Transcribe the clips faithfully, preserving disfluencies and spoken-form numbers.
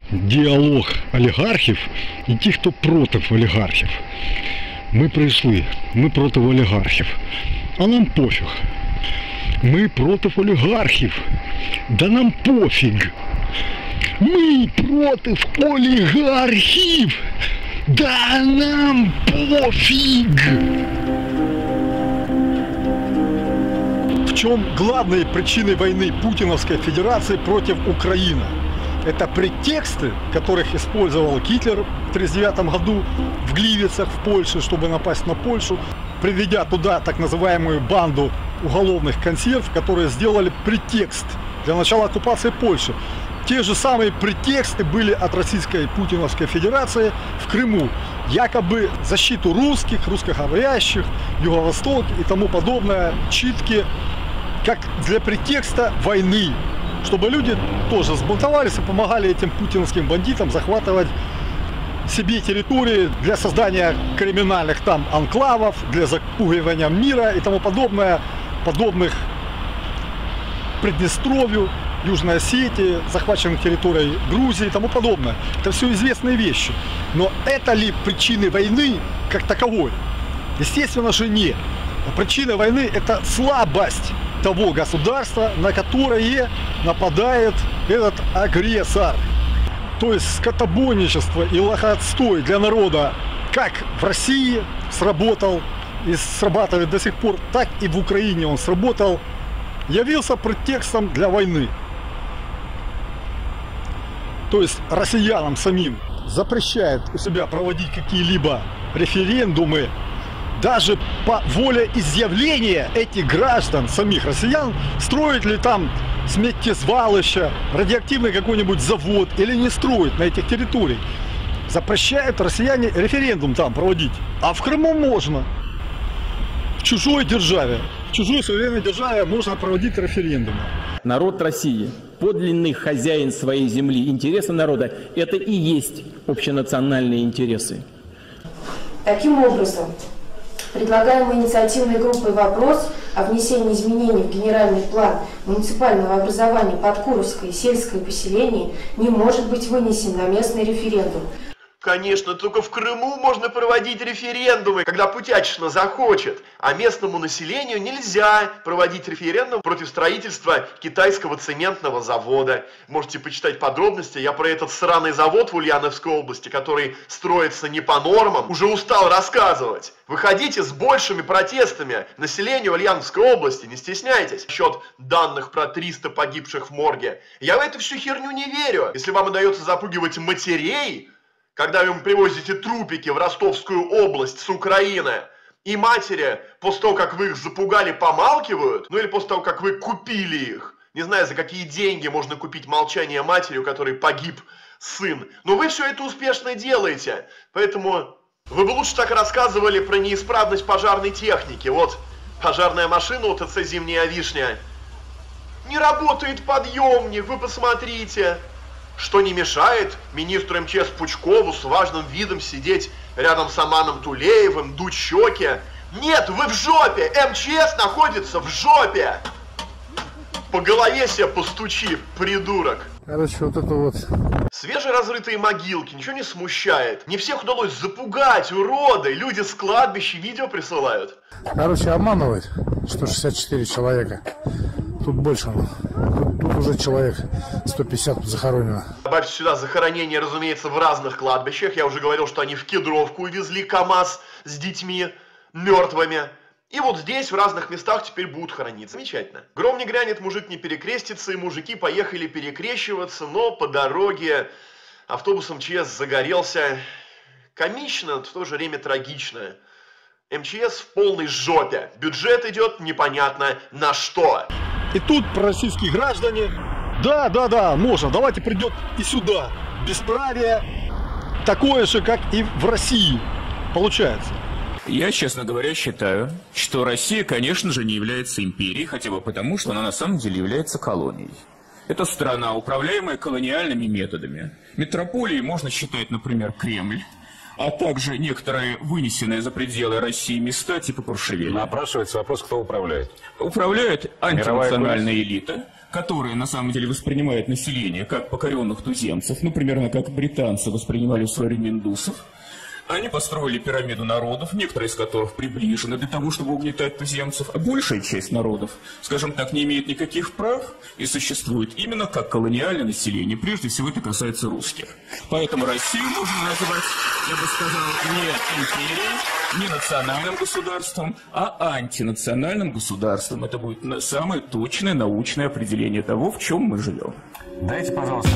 діалог олігархів і ті, хто проти олігархів. Ми прийшли, ми проти олігархів, а нам пофіг. Ми проти олігархів, да нам пофіг. Ми проти олігархів, да нам пофіг. В чем главной причиной войны Путиновской Федерации против Украины? Это претексты, которых использовал Гитлер в тысяча девятьсот тридцать девятом году в Гливицах в Польше, чтобы напасть на Польшу, приведя туда так называемую банду уголовных консерв, которые сделали претекст для начала оккупации Польши. Те же самые претексты были от Российской Путиновской Федерации в Крыму. Якобы защиту русских, русскоговорящих, Юго-Восток и тому подобное, читки, как для претекста войны. Чтобы люди тоже сбунтовались и помогали этим путинским бандитам захватывать себе территории для создания криминальных там анклавов, для запугивания мира и тому подобное, подобных Приднестровью, Южной Осетии, захваченных территорий Грузии и тому подобное. Это все известные вещи. Но это ли причины войны как таковой? Естественно же нет. Причина войны – это слабость того государства, на которое нападает этот агрессор. То есть скотобойничество и лохотстой для народа как в России сработал и срабатывает до сих пор, так и в Украине он сработал, явился претекстом для войны. То есть россиянам самим запрещает у себя проводить какие-либо референдумы, даже по волеизъявления этих граждан, самих россиян, строить ли там сметтезвалище, радиоактивный какой-нибудь завод или не строить на этих территориях. Запрещают россияне референдум там проводить. А в Крыму можно. В чужой державе, в чужой суверенной державе можно проводить референдумы. Народ России, подлинный хозяин своей земли, интересы народа – это и есть общенациональные интересы. Таким образом, предлагаемой инициативной группой вопрос о внесении изменений в генеральный план муниципального образования Подкуровское сельское поселение не может быть вынесен на местный референдум. Конечно, только в Крыму можно проводить референдумы, когда Путячишна захочет, а местному населению нельзя проводить референдум против строительства китайского цементного завода. Можете почитать подробности, я про этот сраный завод в Ульяновской области, который строится не по нормам, уже устал рассказывать. Выходите с большими протестами населению Ульяновской области, не стесняйтесь. Счет данных про триста погибших в морге. Я в эту всю херню не верю. Если вам удается запугивать матерей, когда вы им привозите трупики в Ростовскую область с Украины, и матери, после того, как вы их запугали, помалкивают, ну или после того, как вы купили их, не знаю, за какие деньги можно купить молчание матери, у которой погиб сын, но вы все это успешно делаете, поэтому вы бы лучше так рассказывали про неисправность пожарной техники. Вот пожарная машина у ТЦ «Зимняя вишня», не работает подъемник, вы посмотрите. Что не мешает министру эм че эс Пучкову с важным видом сидеть рядом с Аманом Тулеевым, дуть щеки. Нет, вы в жопе! эм че эс находится в жопе! По голове себе постучи, придурок. Короче, вот это вот. Свежеразрытые могилки, ничего не смущает. Не всех удалось запугать, уроды. Люди с кладбища видео присылают. Короче, обманывает сто шестьдесят четыре человека. Тут больше. Тут, тут уже человек сто пятьдесят захоронено. Добавьте сюда захоронения, разумеется, в разных кладбищах. Я уже говорил, что они в Кедровку увезли КамАЗ с детьми мертвыми. И вот здесь, в разных местах, теперь будут хорониться. Замечательно. Гром не грянет, мужик не перекрестится, и мужики поехали перекрещиваться, но по дороге автобус эм че эс загорелся. Комично, в то же время трагично. эм че эс в полной жопе. Бюджет идет непонятно на что. И тут пророссийские граждане, да, да, да, можно, давайте придет и сюда. Бесправие такое же, как и в России, получается. Я, честно говоря, считаю, что Россия, конечно же, не является империей, хотя бы потому, что она на самом деле является колонией. Это страна, управляемая колониальными методами. Метрополией можно считать, например, Кремль, а также некоторые вынесенные за пределы России места типа Куршевеля. Напрашивается вопрос, кто управляет. Управляет антинациональная элита, которые на самом деле воспринимают население как покоренных туземцев, ну, примерно как британцы воспринимали в свое время индусов. Они построили пирамиду народов, некоторые из которых приближены для того, чтобы угнетать туземцев, а большая часть народов, скажем так, не имеет никаких прав и существует именно как колониальное население. Прежде всего это касается русских. Поэтому Россию можно назвать, я бы сказал, не империей, не национальным государством, а антинациональным государством. Это будет самое точное научное определение того, в чем мы живем. Дайте, пожалуйста.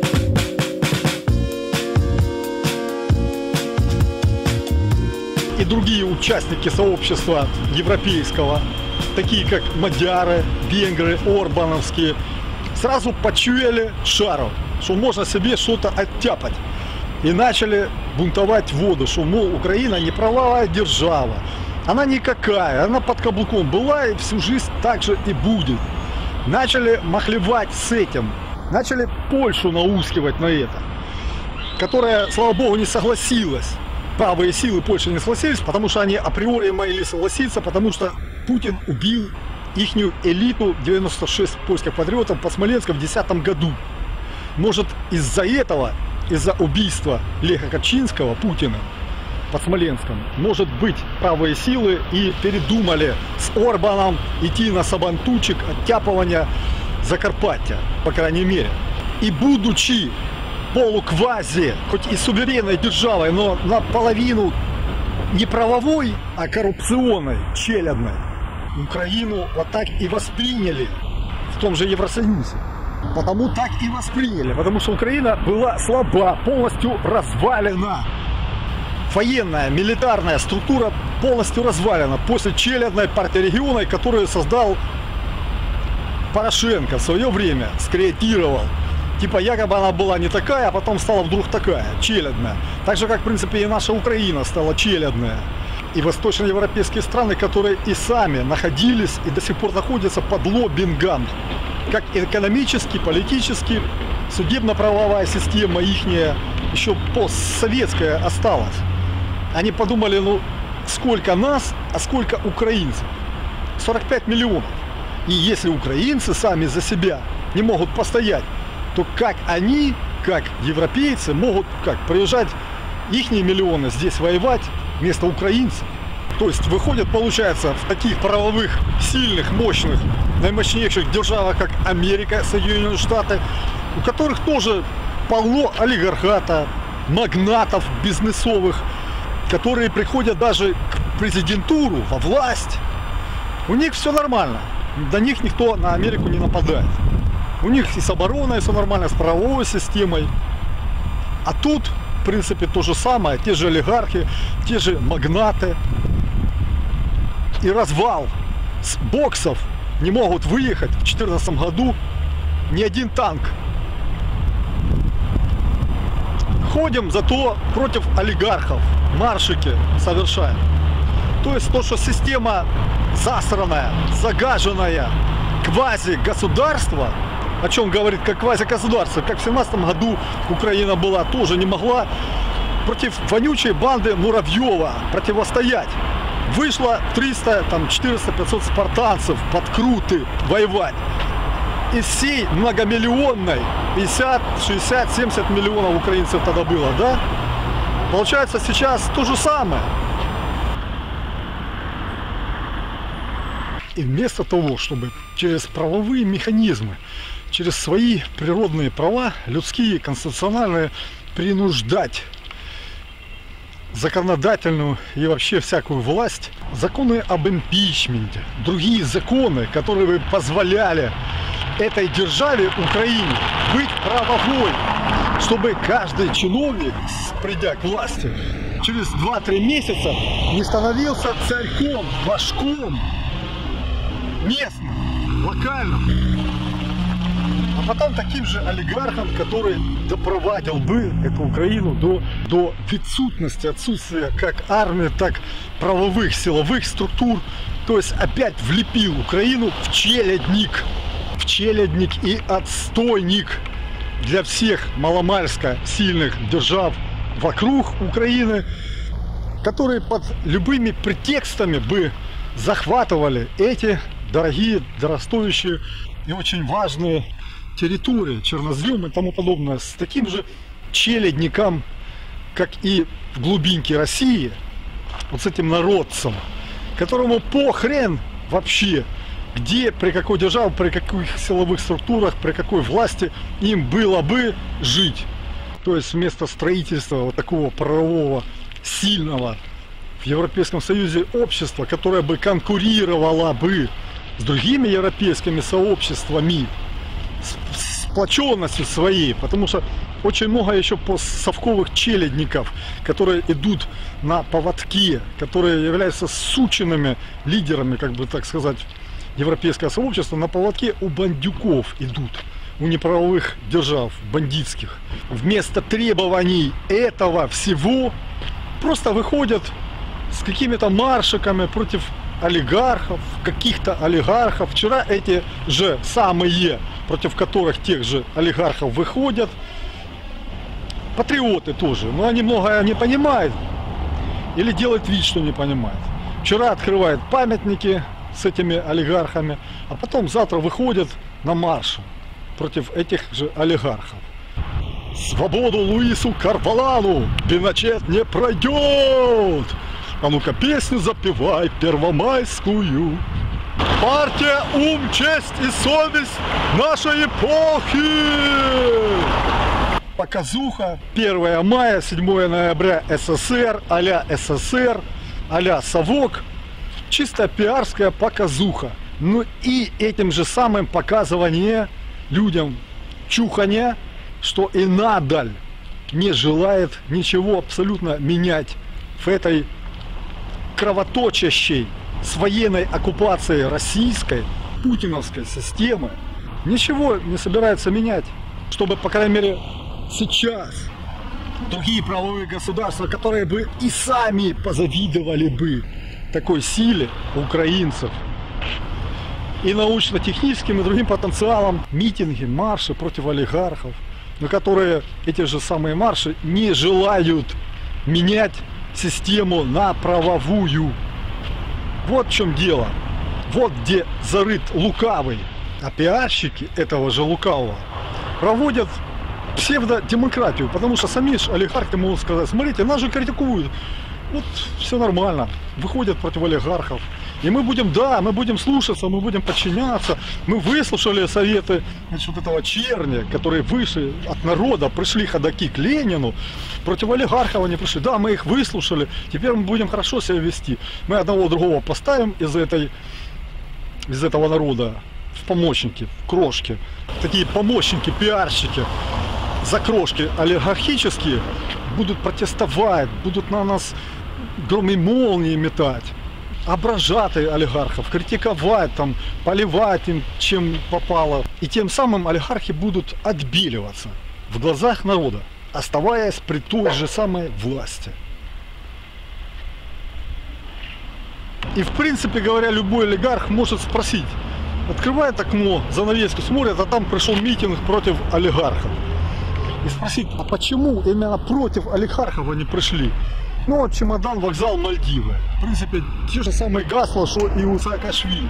И другие участники сообщества европейского, такие как мадяры, венгры, орбановские, сразу почуяли шару, что можно себе что-то оттяпать. И начали бунтовать воду, что, мол, Украина не правовая держава. Она никакая, она под каблуком была и всю жизнь так же и будет. Начали махлевать с этим, начали Польшу наускивать на это, которая, слава богу, не согласилась. Правые силы Польши не согласились, потому что они априори могли согласиться, потому что Путин убил ихнюю элиту, девяносто шесть польских патриотов под Смоленском в две тысячи десятом году. Может, из-за этого, из-за убийства Леха Качинского Путина под Смоленском, может быть, правые силы и передумали с Орбаном идти на сабантучик оттяпывания Закарпаття, по крайней мере. И будучи полуквази, хоть и суверенной державой, но наполовину не правовой, а коррупционной, челядной, Украину вот так и восприняли в том же Евросоюзе. Потому так и восприняли, потому что Украина была слаба, полностью развалена. Военная, милитарная структура полностью развалена после челядной партии региона, которую создал Порошенко в свое время, скреатировал. Типа якобы она была не такая, а потом стала вдруг такая, челядная. Так же, как, в принципе, и наша Украина стала челядная. И восточноевропейские страны, которые и сами находились и до сих пор находятся под лоббингом. Как экономически, политически, судебно-правовая система ихняя, еще постсоветская осталась. Они подумали, ну, сколько нас, а сколько украинцев? сорок пять миллионов. И если украинцы сами за себя не могут постоять, то как они, как европейцы, могут как приезжать ихние миллионы здесь воевать вместо украинцев? То есть выходит, получается, в таких правовых, сильных, мощных, наимощнейших державах, как Америка, Соединенные Штаты, у которых тоже полно олигархата, магнатов бизнесовых, которые приходят даже к президентуру, во власть. У них все нормально, до них никто на Америку не нападает. У них и с обороной все нормально, с правовой системой. А тут, в принципе, то же самое. Те же олигархи, те же магнаты. И развал. С боксов не могут выехать в две тысячи четырнадцатом году ни один танк. Ходим зато против олигархов. Маршики совершаем. То есть то, что система засранная, загаженная, квази-государство, о чем говорит как квази-государство, как в семнадцатом году Украина была, тоже не могла против вонючей банды Муравьева противостоять. Вышло триста, там, четыреста, пятьсот спартанцев под Круты воевать. Из всей многомиллионной, пятьдесят, шестьдесят, семьдесят миллионов украинцев тогда было, да? Получается сейчас то же самое. И вместо того, чтобы через правовые механизмы, через свои природные права, людские, конституциональные, принуждать законодательную и вообще всякую власть, законы об импичменте, другие законы, которые бы позволяли этой державе, Украине, быть правовой, чтобы каждый чиновник, придя к власти, через два-три месяца не становился царьком, башком, местным, локальным, а потом таким же олигархом, который допровадил бы эту Украину до, до відсутности, отсутствия как армии, так правовых силовых структур, то есть опять влепил Украину в челядник, в челядник и отстойник для всех маломальско сильных держав вокруг Украины, которые под любыми претекстами бы захватывали эти дорогие, дорогостоящие и очень важные территории, чернозем и тому подобное, с таким же челядником, как и в глубинке России, вот с этим народцем, которому похрен вообще, где, при какой державе, при каких силовых структурах, при какой власти им было бы жить. То есть вместо строительства вот такого правового, сильного в Европейском Союзе общества, которое бы конкурировало бы с другими европейскими сообществами, с сплоченностью своей, потому что очень много еще постсовковых челядников, которые идут на поводке, которые являются сученными лидерами, как бы так сказать, европейского сообщества, на поводке у бандюков идут, у неправовых держав, бандитских. Вместо требований этого всего просто выходят с какими-то маршиками против олигархов, каких-то олигархов. Вчера эти же самые, против которых тех же олигархов выходят, патриоты тоже, но они многое не понимают или делают вид, что не понимают. Вчера открывают памятники с этими олигархами, а потом завтра выходят на марш против этих же олигархов. Свободу Луису Карвалану Пиночет не пройдет! А ну-ка песню запевай первомайскую. Партия, ум, честь и совесть нашей эпохи! Показуха, первое мая, седьмое ноября, СССР, а-ля СССР, а-ля совок. Чисто пиарская показуха. Ну и этим же самым показывание людям чухания, что и надаль не желает ничего абсолютно менять в этой кровоточащей с военной оккупацией российской, путиновской системы. Ничего не собирается менять, чтобы, по крайней мере, сейчас другие правовые государства, которые бы и сами позавидовали бы такой силе украинцев и научно-техническим и другим потенциалом, митинги, марши против олигархов, на которые эти же самые марши не желают менять систему на правовую. Вот в чем дело. Вот где зарыт лукавый. А пиарщики этого же лукавого проводят псевдодемократию, потому что сами же олигархи могут сказать: смотрите, нас же критикуют. Вот все нормально, выходят против олигархов. И мы будем, да, мы будем слушаться, мы будем подчиняться. Мы выслушали советы, значит, вот этого черни, которые вышли от народа, пришли ходаки к Ленину. Против олигархов они пришли. Да, мы их выслушали, теперь мы будем хорошо себя вести. Мы одного другого поставим из, этой, из этого народа в помощники, в крошки. Такие помощники, пиарщики за крошки олигархические будут протестовать, будут на нас громы молнии метать, ображать олигархов, критиковать, там, поливать им чем попало. И тем самым олигархи будут отбеливаться в глазах народа, оставаясь при той же самой власти. И в принципе говоря, любой олигарх может спросить, открывает окно, занавеску смотрит, а там пришел митинг против олигархов. И спросить, а почему именно против олигархов они пришли? Ну вот чемодан, вокзал, Мальдивы. В принципе, те же самые гасла, что и у Саакашвили.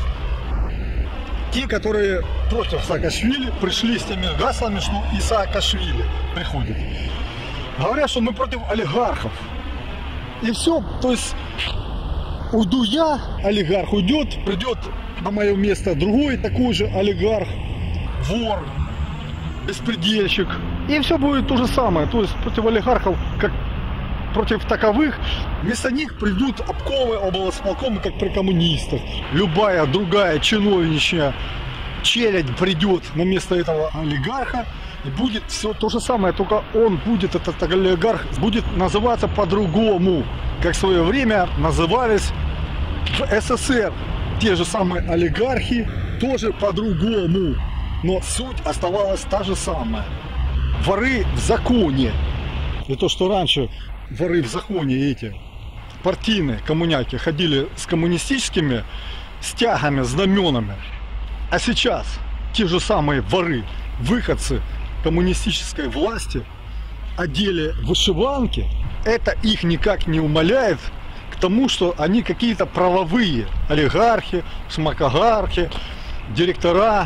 Те, которые против Саакашвили, пришли с теми гаслами, что и Саакашвили приходит. Говорят, что мы против олигархов. И все, то есть уйду я, олигарх уйдет, придет на мое место другой такой же олигарх, вор, беспредельщик. И все будет то же самое. То есть против олигархов, как против таковых, вместо них придут обкомы, облсполкомы, как при коммунистах. Любая другая чиновничья челядь придет на место этого олигарха, и будет все то же самое, только он будет, этот олигарх, будет называться по-другому, как в свое время назывались в СССР. Те же самые олигархи, тоже по-другому. Но суть оставалась та же самая. Воры в законе. И то, что раньше воры в законе эти партийные коммуняки ходили с коммунистическими стягами, знаменами. А сейчас те же самые воры, выходцы коммунистической власти, одели вышиванки. Это их никак не умаляет к тому, что они какие-то правовые олигархи, шмакогархи, директора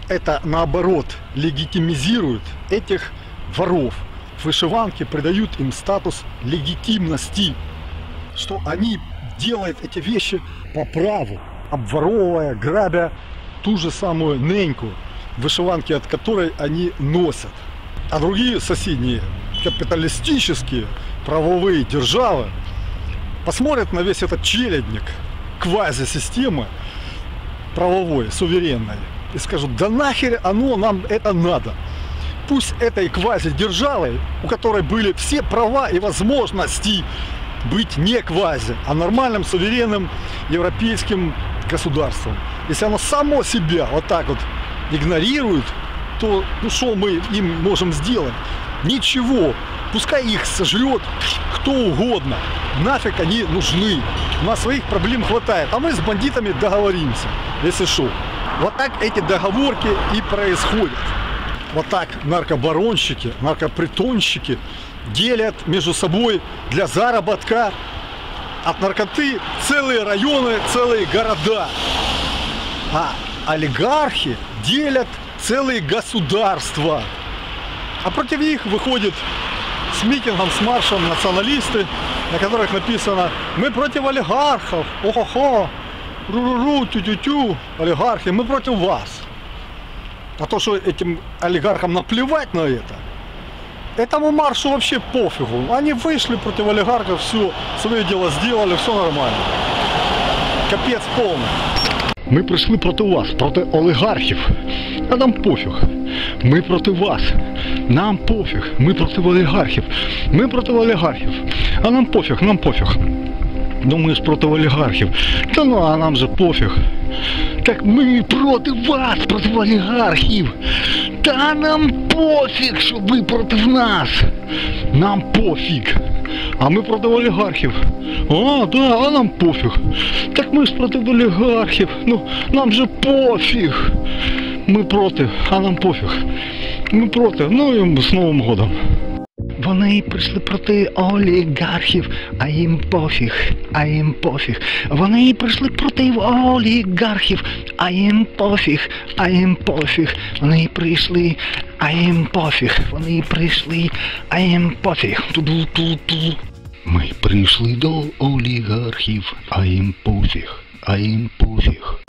это наоборот легитимизирует этих воров. Вышиванки придают им статус легитимности, что они делают эти вещи по праву, обворовывая, грабя ту же самую неньку, вышиванки от которой они носят. А другие соседние капиталистические правовые державы посмотрят на весь этот челядник квазисистемы правовой, суверенной, и скажут: да нахер оно нам это надо. Пусть этой квази-державой, у которой были все права и возможности быть не квази, а нормальным суверенным европейским государством. Если оно само себя вот так вот игнорирует, то ну что мы им можем сделать? Ничего. Пускай их сожрет кто угодно. Нафиг они нужны. У нас своих проблем хватает. А мы с бандитами договоримся, если что. Вот так эти договорки и происходят. Вот так наркобаронщики, наркопритонщики делят между собой для заработка от наркоты целые районы, целые города. А олигархи делят целые государства. А против них выходят с митингом, с маршем националисты, на которых написано: мы против олигархов, о-хо-хо, ру-ру-ру, тю-тю-тю, олигархи, мы против вас. А то, что этим олигархам наплевать на это, этому маршу вообще пофигу. Они вышли против олигархов, все, свое дело сделали, все нормально. Капец полный. Ми прийшли проти вас, проти олігархів. А нам пофіг. Ми проти вас. Нам пофіг. Ми проти олігархів. Ми проти олігархів. А нам пофіг, нам пофіг. Ну ми ж проти олігархів. Та ну, а нам же пофіг. Так ми проти вас, проти олігархів. Та нам пофіг, що ви проти нас. Нам пофіг. А ми проти олігархів. А, да, а нам пофіг. Так ми ж проти олігархів. Ну, нам же пофіг. Ми проти, а нам пофіг. Ми проти. Ну і з Новим годом. Вони прийшли проти олігархів, а їм пофіг, а їм пофіг. Вони прийшли проти олігархів, а їм пофіг, а їм пофіг. Вони прийшли, а їм пофіг. Вони прийшли, а їм пофіг. Ту-ду-ту-ту. Ми прийшли до олігархів, а їм пофіг, а їм пофіг.